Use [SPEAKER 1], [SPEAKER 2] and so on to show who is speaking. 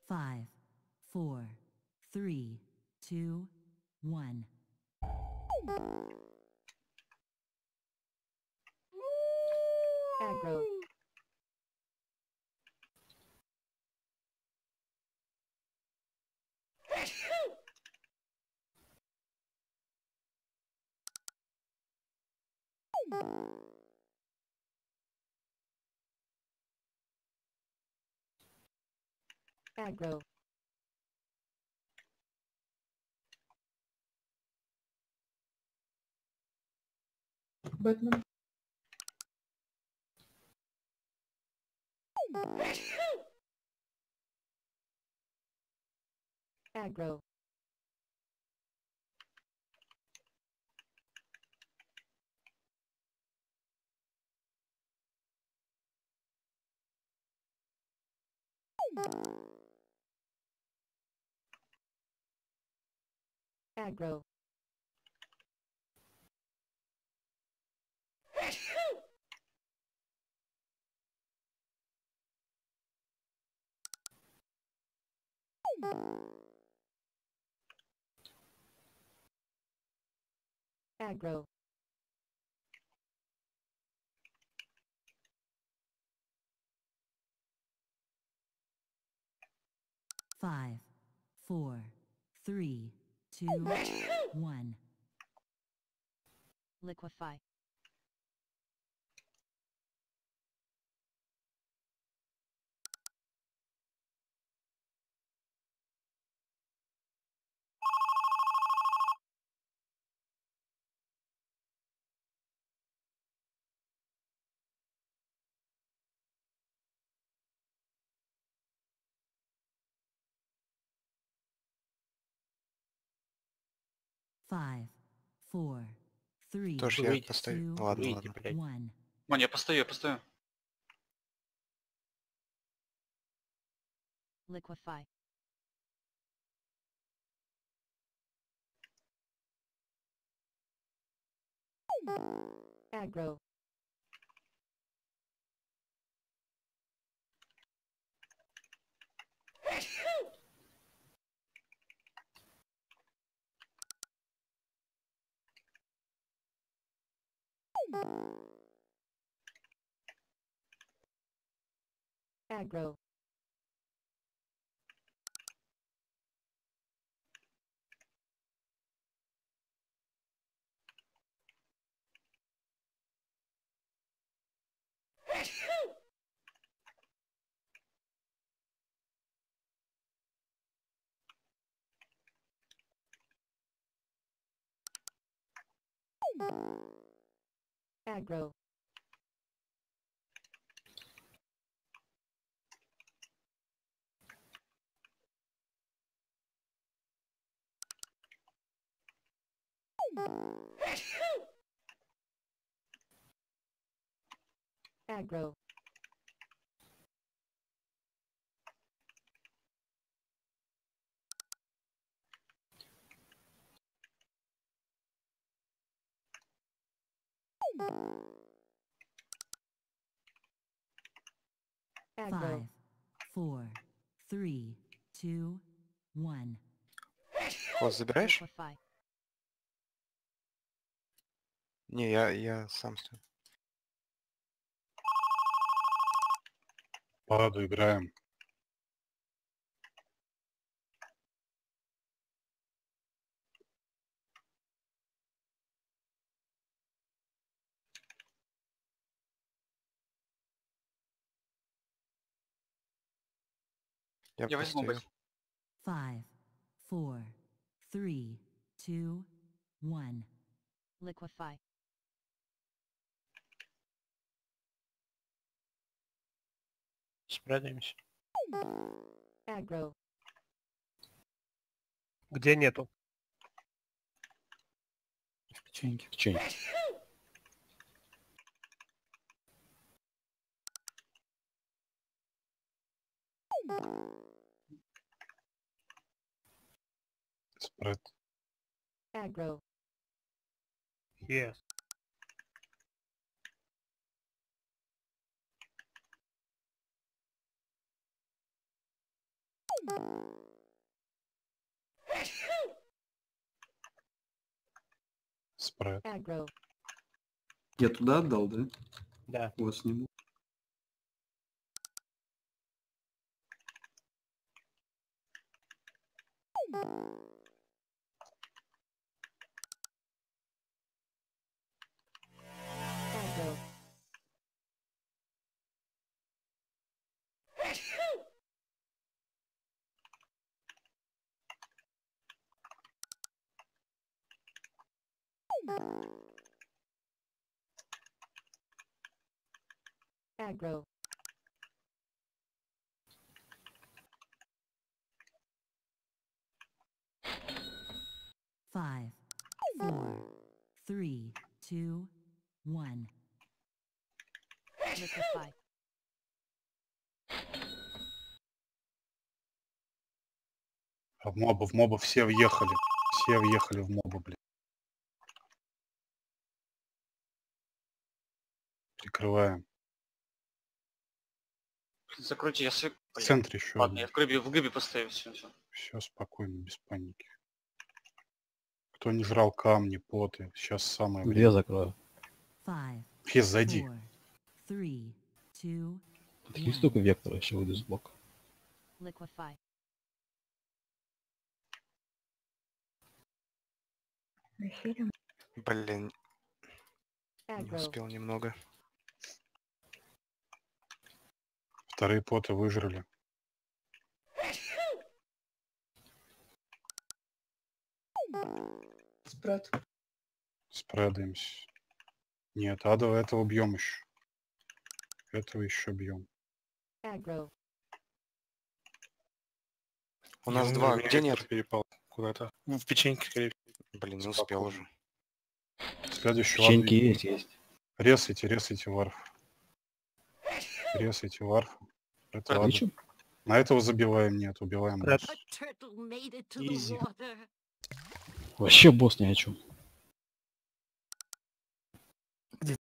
[SPEAKER 1] 5, 4, 3, 2, 1.
[SPEAKER 2] Aggro. Aggro.
[SPEAKER 3] Batman.
[SPEAKER 2] Aggro. Aggro. Aggro.
[SPEAKER 1] Five, 4, 3, 2, 1.
[SPEAKER 2] Liquefy.
[SPEAKER 1] Five, 4, 3,
[SPEAKER 4] Тоже я
[SPEAKER 5] Выйди.
[SPEAKER 4] поставил.
[SPEAKER 1] 2,
[SPEAKER 4] Ладно,
[SPEAKER 5] Выйди,
[SPEAKER 4] ладно.
[SPEAKER 5] блядь.
[SPEAKER 1] 1.
[SPEAKER 6] Вань, я постою.
[SPEAKER 2] Liquefy. Aggro. Aggro. Aggro. Aggro. Aggro.
[SPEAKER 1] 5, 4, 3, 2, 1.
[SPEAKER 4] Хвост забираешь?
[SPEAKER 2] Liquefy.
[SPEAKER 4] Не, я сам стою.
[SPEAKER 7] Ладно, играем.
[SPEAKER 6] Я возьму
[SPEAKER 4] постою.
[SPEAKER 6] бать.
[SPEAKER 1] 5, 4, 3, 2, 1.
[SPEAKER 2] Liquefy.
[SPEAKER 5] Спрятаемся.
[SPEAKER 2] Aggro.
[SPEAKER 5] Где нету?
[SPEAKER 7] В печеньке. Спред.
[SPEAKER 2] Aggro.
[SPEAKER 5] Yes.
[SPEAKER 7] Спред.
[SPEAKER 2] Aggro.
[SPEAKER 6] Я туда отдал, да?
[SPEAKER 5] Да.
[SPEAKER 6] Вот сниму.
[SPEAKER 2] Aggro. Aggro.
[SPEAKER 1] Five, four, three, two, one.
[SPEAKER 2] Liquefy.
[SPEAKER 7] А в моба все въехали. Все въехали в моба, блин. Прикрываем.
[SPEAKER 8] Закройте, я свек.
[SPEAKER 7] В центре еще.
[SPEAKER 8] Ладно, я в грибе поставил все.
[SPEAKER 7] Все спокойно, без паники. Кто не жрал камни, поты, сейчас самое время.
[SPEAKER 9] Две закрою.
[SPEAKER 1] Five,
[SPEAKER 7] Фес, зайди.
[SPEAKER 1] four, three, two,
[SPEAKER 9] Такие штука вектора еще выйду с бока.
[SPEAKER 2] Liquefy.
[SPEAKER 4] Блин, не
[SPEAKER 2] Aggro.
[SPEAKER 4] успел немного.
[SPEAKER 7] Вторые поты выжрали.
[SPEAKER 3] Спред.
[SPEAKER 7] Спредаемся. Нет, адова этого бьем еще. Этого еще бьем.
[SPEAKER 2] Aggro.
[SPEAKER 4] У нас два. Где нет?
[SPEAKER 5] Перепал куда-то. В печеньке, скорее всего.
[SPEAKER 4] Блин, не успел уже.
[SPEAKER 7] Следующий
[SPEAKER 9] Печеньки
[SPEAKER 7] ладно.
[SPEAKER 9] есть.
[SPEAKER 7] Ресайте варф. Ресайте варф. Это ладно.
[SPEAKER 9] Отлично.
[SPEAKER 7] На этого забиваем, нет, убиваем.
[SPEAKER 5] Ред.
[SPEAKER 7] босса.
[SPEAKER 1] turtle made it to
[SPEAKER 5] Easy.
[SPEAKER 9] Вообще босс ни о чем.